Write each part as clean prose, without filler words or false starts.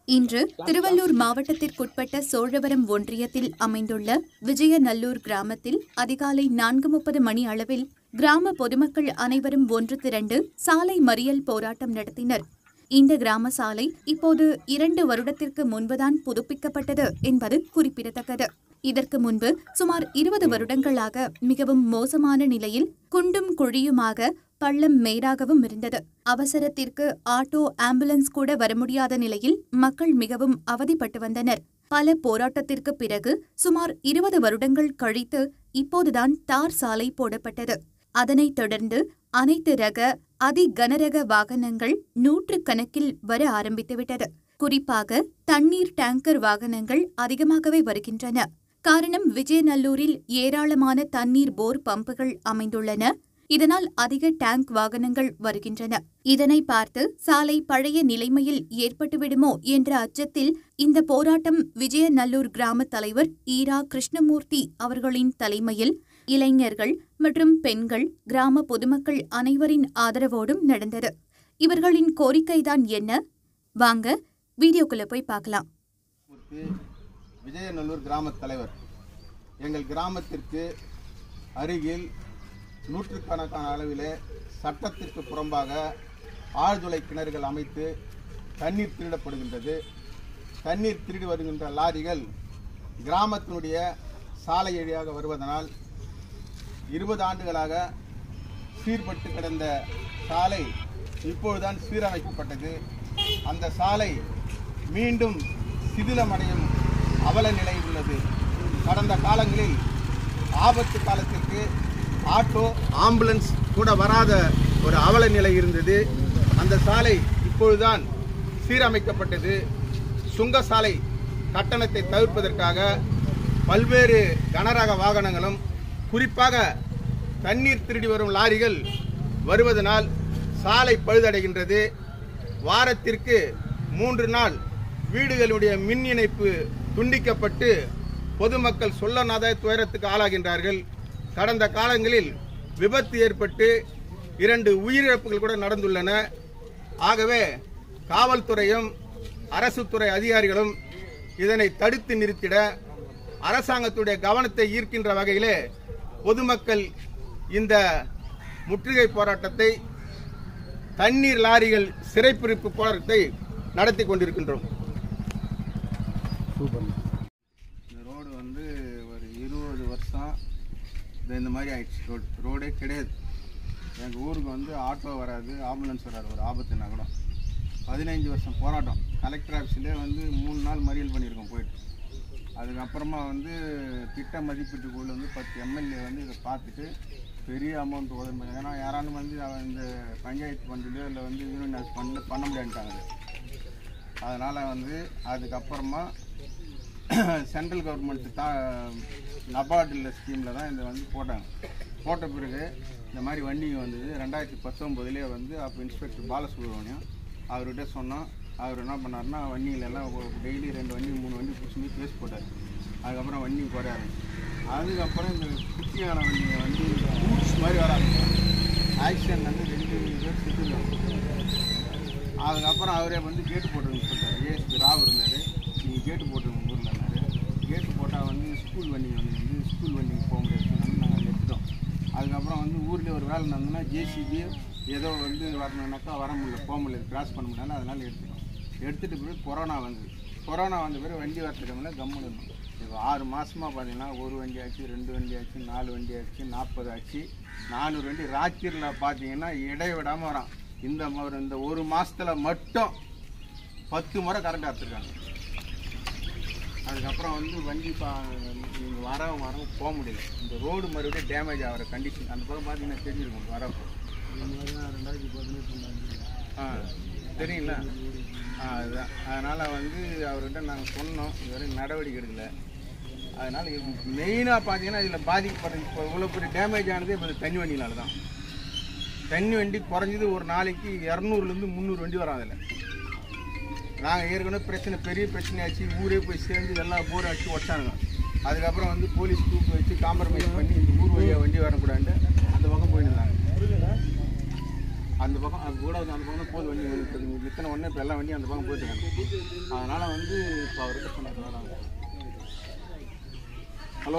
இன்று திருவள்ளூர் மாவட்டத்திற்குட்பட்ட சோழவரம் ஒன்றியத்தில் அமைந்துள்ள விஜயநல்லூர் கிராமத்தில் அதிகாலை 4:30 மணி அளவில் கிராம பொதுமக்கள் அனைவரும் ஒன்று திரண்டு சாலை மறியல் போராட்டம் நடத்தினர். இந்த கிராம சாலை இப்போது 2 வருடத்திற்கு முன்புதான் புதுப்பிக்கப்பட்டது என்பது குறிப்பிடத்தக்கது. இதற்கு முன்பு சுமார் 20 வருடங்களாக மிகவும் மோசமான நிலையில் குண்டும் குழியுமாக பள்ளம் மேடாகவும் இருந்தது. அவசரத்திற்கு ஆட்டோ, ஆம்புலன்ஸ் கூட வர முடியாத நிலையில் மக்கள் மிகவும் அவதிப்பட்டு வந்தனர். பல போராட்டத்திற்கு பிறகு சுமார் 20 வருடங்கள் கழித்து இப்போதுதான் தார் சாலை போடப்பட்டது. அதனைத் தொடர்ந்து அனைத்து ரக அதிகனரக வாகனங்கள் 100கணக்கில் வர ஆரம்பித்துவிட்டது. குறிப்பாக தண்ணீர் டேங்கர் வாகனங்கள் அதிகமாகவே வருகின்றன. காரணம், விஜயநல்லூரில் ஏராளமான தண்ணீர் போர் பம்புகள் அமைந்துள்ளன. இதனால் அதிக டேங்க் வாகனங்கள் வருகின்றன. இதனை பார்த்து சாலை பழைய நிலைமையில் ஏற்பட்டுவிடுமோ என்ற அச்சத்தில் இந்த போராட்டம் விஜயநல்லூர் கிராம தலைவர் ஈரா கிருஷ்ணமூர்த்தி அவர்களின் தலைமையில் இளைஞர்கள் மற்றும் பெண்கள், கிராம பொதுமக்கள் அனைவரின் ஆதரவோடும் நடந்தது. இவர்களின் கோரிக்கைதான் என்ன? வாங்க வீடியோக்குள்ள போய் பார்க்கலாம். விஜயநல்லூர் கிராம தலைவர், எங்கள் கிராமத்திற்கு அருகில் 100கணக்கான அளவிலே சட்டத்திற்கு புறம்பாக ஆழ்துளை கிணறுகள் அமைத்து தண்ணீர் திருடப்படுகின்றது. தண்ணீர் திருடி வருகின்ற லாரிகள் கிராமத்தினுடைய சாலை வழியாக வருவதனால் 20 ஆண்டுகளாக சீர்பட்டு கிடந்த சாலை இப்பொழுதுதான் சீரமைக்கப்பட்டது. அந்த சாலை மீண்டும் சிதிலமடையும் அவல நிலை உள்ளது. கடந்த காலங்களில் ஆபத்து காலத்திற்கு ஆட்டோ, ஆம்புலன்ஸ் கூட வராத ஒரு அவல நிலை இருந்தது. அந்த சாலை இப்பொழுதுதான் சீரமைக்கப்பட்டது. சுங்க சாலை கட்டணத்தை தவிர்ப்பதற்காக பல்வேறு கனரக வாகனங்களும், குறிப்பாக தண்ணீர் திருடி வரும் லாரிகள் வருவதனால் சாலை பழுதடைகின்றது. வாரத்திற்கு 3 நாள் வீடுகளுடைய மின் இணைப்பு துண்டிக்கப்பட்டு பொதுமக்கள் சொல்லனாத துயரத்துக்கு ஆளாகின்றார்கள். கடந்த காலங்களில் விபத்து ஏற்பட்டு 2 உயிரிழப்புகள் கூட நடந்துள்ளன. ஆகவே காவல்துறையும் அரசு துறை அதிகாரிகளும் இதனை தடுத்து நிறுத்திட அரசாங்கத்துடைய கவனத்தை ஈர்க்கின்ற வகையிலே பொதுமக்கள் இந்த முற்றுகை போராட்டத்தை, தண்ணீர் லாரிகள் சிறைப்பிடிப்பு போராட்டத்தை நடத்தி கொண்டிருக்கின்றோம். இந்த ரோடு வந்து ஒரு 20 வருஷம் இந்த மாதிரி ஆயிடுச்சு. ரோடே கிடையாது. எங்கள் ஊருக்கு வந்து ஆட்டோ வராது, ஆம்புலன்ஸ் வராது. ஒரு ஆபத்துனா கூட 15 வருஷம் போராட்டம். கலெக்டர் ஆஃபீஸ்லேயே வந்து 3 நாள் மறியல் பண்ணியிருக்கோம் போயிட்டு. அதுக்கப்புறமா வந்து திட்ட மதிப்பீட்டு குழு வந்து 10 எம்எல்ஏ வந்து இதை பார்த்துட்டு பெரிய அமௌண்ட் உதவி, ஏன்னா யாராலும் வந்து இந்த பஞ்சாயத்து ஃபண்ட்லையோ இல்லை வந்து யூனியன் ஹவுஸ் ஃபண்டில் பண்ண முடியாதுட்டாங்க. அதனால் வந்து அதுக்கப்புறமா சென்ட்ரல் கவர்மெண்ட் நபார்டில் ஸ்கீமில் தான் இதை வந்து போட்டாங்க. போட்ட பிறகு இந்த மாதிரி வண்டிங்க வந்தது. 2019 வந்து அப்போ இன்ஸ்பெக்டர் பாலசுப்ரமணியம் அவர்கிட்ட சொன்னோம். அவர் என்ன பண்ணார்னா, வண்டிகளெல்லாம் டெய்லி 2 வண்டி 3 வண்டி பிடிச்சி பேஸ் போட்டார். அதுக்கப்புறம் வண்டி குறைய ஆரம்பிச்சு. அதுக்கப்புறம் இந்த குட்டியான வண்டிங்க வந்து ரூட்ஸ் மாதிரி வர ஆரம்பிச்சாங்க. ஆக்சிடென்ட் வந்து 2 பேர் செத்துருக்காங்க. அதுக்கப்புறம் அவரே வந்து கேட்டு போட்டுருன்னு சொல்லிட்டார். ஏஎஸ்பி ராவ் இருந்தார், நீங்கள் கேட்டு போட்டுருங்க ஊரில். கேட்டு போட்டால் வந்து ஸ்கூல் வண்டிங்க வந்து ஸ்கூல் வண்டிக்கு போக முடியாது, நாங்கள் எடுத்துட்டோம். அதுக்கப்புறம் வந்து ஊரில் ஒரு வேலை நடந்ததுன்னா ஜேசிபி ஏதோ வந்து வரணுன்னாக்கா வர முடியல, போக முடியல, கிராஸ் பண்ண முடியல. அதனால் எடுத்துகிட்டு பிறகு கொரோனா வந்தது. கொரோனா வந்த பிறகு வண்டி வரத்துக்கு கம்முன்னு இருந்தோம். இப்போ 6 மாதமாக பார்த்தீங்கன்னா 1 வண்டி ஆச்சு, 2 வண்டி ஆச்சு, 4 வண்டி ஆச்சு, 40 ஆச்சு, 400 வண்டி. ராத்திரியில் பார்த்தீங்கன்னா இடைவிடாமல் வரான். இந்த 1 மாதத்தில் மட்டும் 10 முறை கரண்ட் எடுத்துருக்காங்க. அதுக்கப்புறம் வந்து வண்டி நீங்கள் வரவும் போக முடியல. இந்த ரோடு மறுபடியும் டேமேஜ் ஆகிற கண்டிஷன். அந்த பக்கம் பார்த்தீங்கன்னா தெரிஞ்சிருக்கும் வரப்போ. 2018 தெரியுங்களா? அதுதான். அதனால் வந்து அவர்கிட்ட நாங்கள் சொன்னோம், இதுவரை நடவடிக்கை எடுக்கலை. அதனால் மெயினாக பார்த்தீங்கன்னா இதில் பாதிக்கப்படுறது இப்போ இவ்வளோ பெரிய டேமேஜ் ஆனது இப்போ தண்ணி வண்டினால தான். தண்ணி வண்டி குறைஞ்சது ஒரு நாளைக்கு 200லேருந்து 300 வண்டி வரும். அதில் நாங்கள் ஏற்கனவே பெரிய பிரச்சனையாச்சு. ஊரே போய் சேர்ந்து எல்லாம் போர் அடிச்சு ஒட்டானுங்க. அதுக்கப்புறம் வந்து போலீஸ் தூக்கு வச்சு காம்ப்ரமைஸ் பண்ணி இந்த ஊர் வழியாக வண்டி வரக்கூடாது அந்த பக்கம் போயிருந்தாங்க. அந்த பக்கம் அது கூட அந்த பக்கம் போது வண்டி வந்து இத்தனை ஒன்று இப்போ எல்லா வண்டியும் அந்த பக்கம் போயிட்டுருக்காங்க. அதனால் வந்து இப்போ அவர்கிட்ட சொன்னாங்க. ஹலோ,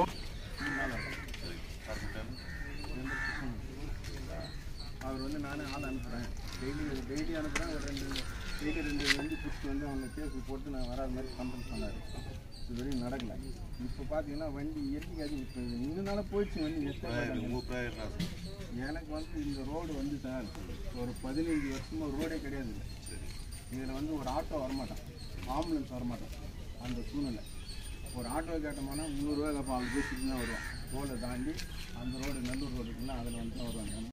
அவர் வந்து நானே ஆள் அனுப்புகிறேன், டெய்லி அனுப்புகிறேன். ஒரு ரெண்டு வண்டி பிடிச்சி வந்து அவங்க கேஸு போட்டு நான் வராத மாதிரி கம்ப்ளைண்ட் சொன்னார். இது வரையும் நடக்கலை. இப்போ பார்த்தீங்கன்னா வண்டி இயற்கைக்காது இப்போ இன்னுனால போயிடுச்சு வண்டி. எனக்கு வந்து இந்த ரோடு வந்து சார் ஒரு 15 வருஷமாக ரோடே கிடையாது. இதில் வந்து ஒரு ஆட்டோ வரமாட்டான், ஆம்புலன்ஸ் வரமாட்டான். அந்த சூழ்நிலை ஒரு ஆட்டோ கேட்டோம்னா 300 ரூபா கேட்பான். அவங்க பேசிட்டு தான் வருவான். ரோடை தாண்டி அந்த ரோடு நல்லூர் ரோடுக்குன்னா அதில் வந்து தான் வருவாங்க.